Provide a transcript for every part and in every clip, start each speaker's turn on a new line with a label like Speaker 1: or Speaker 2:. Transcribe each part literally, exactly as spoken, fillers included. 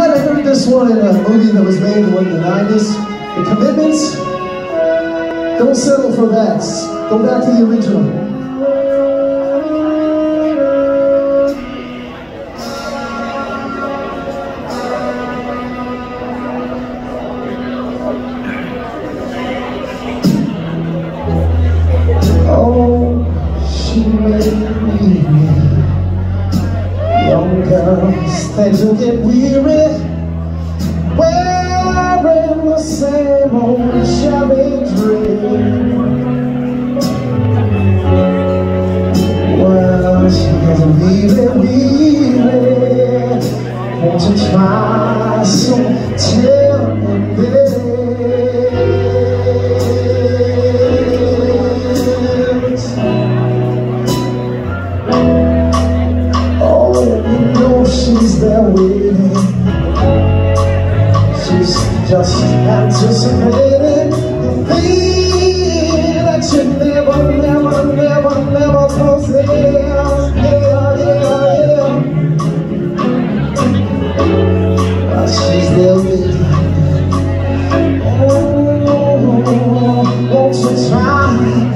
Speaker 1: might have heard this one in a movie that was made in the nineties. The Commitments. Don't settle for that. Go back to the original. Oh, she made me. Young girls, they do get weary, wearing the same old shabby dream. Well, she doesn't really, really want to try, so tell me this. She's there waiting. She's just anticipating the thing that you never, never, never, never possess. Yeah, yeah, yeah. But she's there waiting. Oh, won't you try?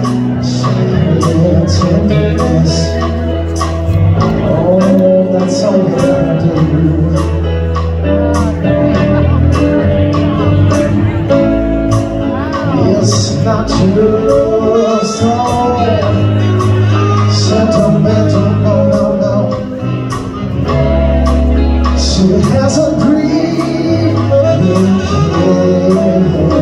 Speaker 1: She's tenderness. Oh, that's all you gotta do. It's not just all sentimental, no, no, no. She has a grief in